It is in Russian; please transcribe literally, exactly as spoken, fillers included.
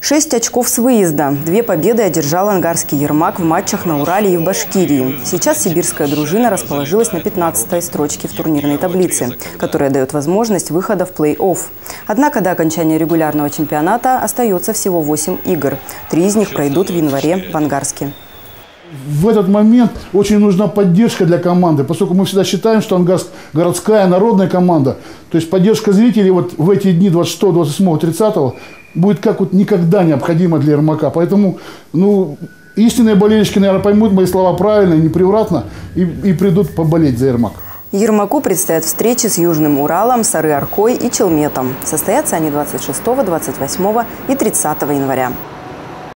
Шесть очков с выезда. Две победы одержал ангарский Ермак в матчах на Урале и в Башкирии. Сейчас сибирская дружина расположилась на пятнадцатой строчке в турнирной таблице, которая дает возможность выхода в плей-офф. Однако до окончания регулярного чемпионата остается всего восемь игр. Три из них пройдут в январе в Ангарске. В этот момент очень нужна поддержка для команды, поскольку мы всегда считаем, что Ангарск – городская, народная команда. То есть поддержка зрителей вот в эти дни двадцать шестого, двадцать восьмого, тридцатого будет как вот никогда необходима для Ермака. Поэтому ну, истинные болельщики, наверное, поймут мои слова правильно, непревратно и, и придут поболеть за Ермак. Ермаку предстоят встречи с Южным Уралом, Сары-Аркой и Челметом. Состоятся они двадцать шестого, двадцать восьмого и тридцатого января.